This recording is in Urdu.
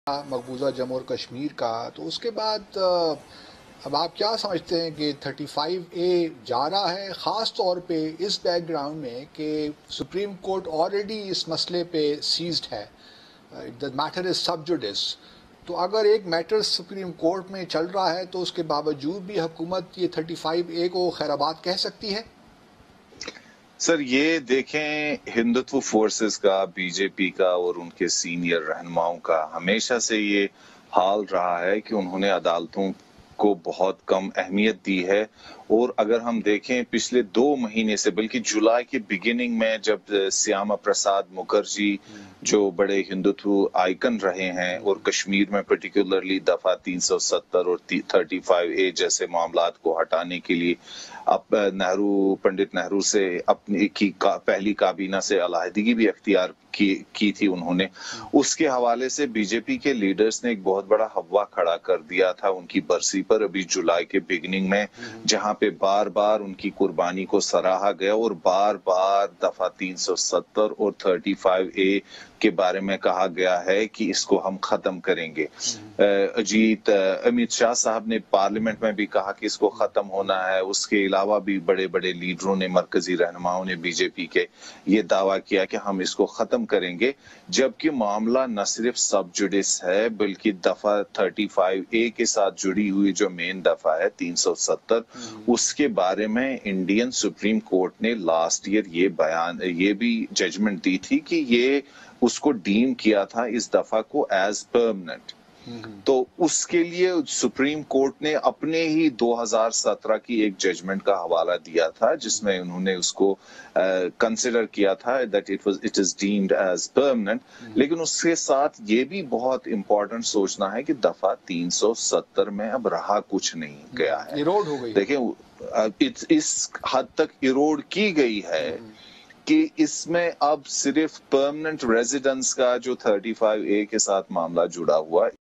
مقبوضہ جموں اور کشمیر کا، تو اس کے بعد اب آپ کیا سمجھتے ہیں کہ 35A جا رہا ہے، خاص طور پہ اس بیک گراؤنڈ میں کہ سپریم کورٹ آلریڈی اس مسئلے پہ سیزڈ ہے، the matter is sub Judas. تو اگر ایک میٹر سپریم کورٹ میں چل رہا ہے تو اس کے باوجود بھی حکومت یہ 35A کو خیر آباد کہہ سکتی ہے؟ سر یہ دیکھیں، ہندوتو فورسز کا، بی جے پی کا اور ان کے سینئر رہنماؤں کا ہمیشہ سے یہ حال رہا ہے کہ انہوں نے عدالتوں کو بہت کم اہمیت دی ہے. اور اگر ہم دیکھیں پچھلے 2 مہینے سے، بلکہ جولائی کے بگننگ میں جب سیاما پرساد مکھرجی جو بڑے ہندوتو آئیکن رہے ہیں اور کشمیر میں پرٹیکولرلی دفعہ 370 اور 35A جیسے معاملات کو ہٹانے کے لیے اب پنڈت نہرو سے اپنی پہلی کابینہ سے علیحدگی بھی اختیار کی تھی انہوں نے، اس کے حوالے سے بی جے پی کے لیڈرز نے ایک بہت بڑا ہوا کھڑا کر دیا تھا ان کی برسی پر ابھی جولائی کے بگننگ میں، جہاں پہ بار بار ان کی قربانی کو سراہا گیا اور بار بار دفعہ 370 اور 35A کے بارے میں کہا گیا ہے کہ اس کو ہم ختم کریں گے. امت شاہ صاحب نے پارلیمنٹ میں بھی کہا کہ اس کو ختم ہونا ہے. اس کے علاوہ بھی بڑے بڑے لیڈروں نے، مرکزی رہنماؤں نے بی جے پی کے یہ دعویٰ کیا کہ ہم اس کو ختم کریں گے، جبکہ معاملہ نہ صرف سب جوڈس ہے بلکہ دفعہ 35A کے ساتھ جڑی ہوئی جو مین دفعہ ہے 370، اس کے بارے میں انڈین سپریم کورٹ نے لاسٹ ایئر یہ بھی ججمنٹ دی تھی کہ یہ اس کو ڈیم کیا تھا اس دفعہ کو ایز پرماننٹ. تو اس کے لیے سپریم کورٹ نے اپنے ہی 2017 کی ایک ججمنٹ کا حوالہ دیا تھا جس میں انہوں نے اس کو کنسیڈر کیا تھا that it is deemed as permanent. لیکن اس کے ساتھ یہ بھی بہت امپورٹنٹ سوچنا ہے کہ دفعہ 370 میں اب رہا کچھ نہیں گیا ہے. ایروڈ ہو گئی. دیکھیں اس حد تک ایروڈ کی گئی ہے کہ اس میں اب صرف پرماننٹ ریزیڈنس کا جو 35A کے ساتھ معاملہ جڑا ہوا